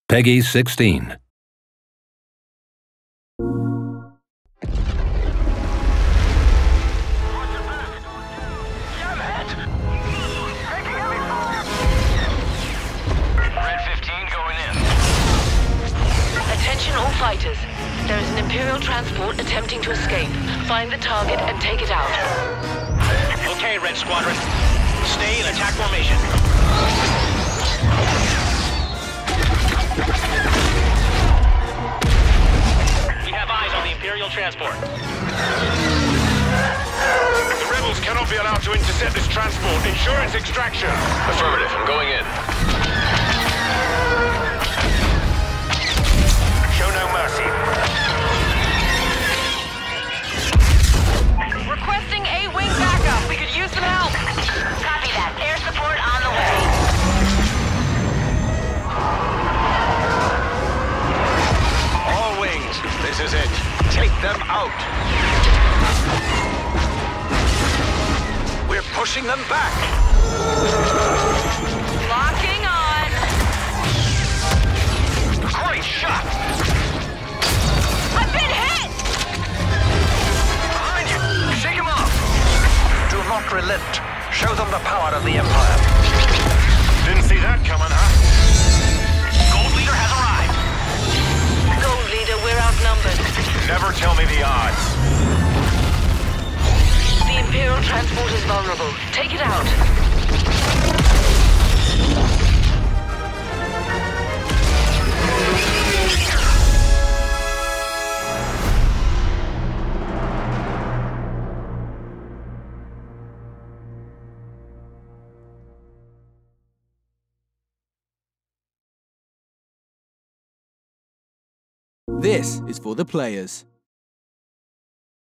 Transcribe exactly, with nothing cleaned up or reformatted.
Peggy sixteen. Attention all fighters. There is an Imperial transport attempting to escape. Find the target and take it out. Okay, Red Squadron. Stay in attack formation. We have eyes on the Imperial transport. The rebels cannot be allowed to intercept this transport. Insurance extraction. Affirmative. I'm going in. Show no mercy. Requesting A-wing backup. We could use some help. Copy that. Air support on the way. All wings. This is it. Take them out. We're pushing them back. Locking on. Great shot! I've been hit! Behind you! Shake him off! Do not relent. Show them the power of the Empire. Didn't see that coming, huh? Gold Leader has arrived! Gold Leader, we're outnumbered. Never tell me the odds. The Imperial transport is vulnerable. Take it out. This is for the players.